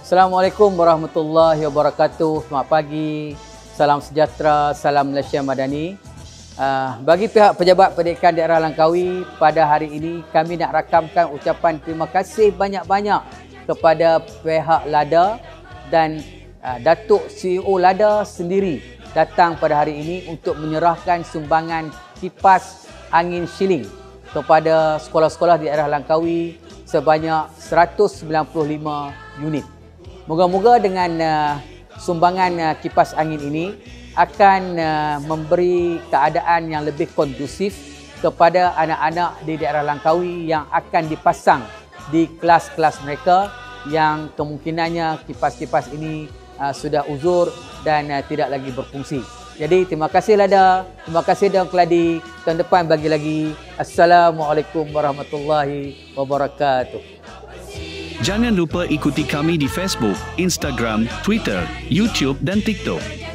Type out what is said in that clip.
Assalamualaikum warahmatullahi wabarakatuh. Selamat pagi, salam sejahtera, salam Malaysia Madani. Bagi pihak Pejabat Pendidikan Daerah Langkawi, pada hari ini kami nak rakamkan ucapan terima kasih banyak-banyak kepada pihak LADA dan Datuk CEO LADA sendiri datang pada hari ini untuk menyerahkan sumbangan kipas angin shilling kepada sekolah-sekolah di daerah Langkawi sebanyak 195 unit. Moga-moga dengan sumbangan kipas angin ini akan memberi keadaan yang lebih kondusif kepada anak-anak di daerah Langkawi yang akan dipasang di kelas-kelas mereka yang kemungkinannya kipas-kipas ini sudah uzur dan tidak lagi berfungsi. Jadi terima kasih LADA, terima kasih Daun Keladi. Tahun depan bagi lagi. Assalamualaikum warahmatullahi wabarakatuh. Jangan lupa ikuti kami di Facebook, Instagram, Twitter, YouTube dan TikTok.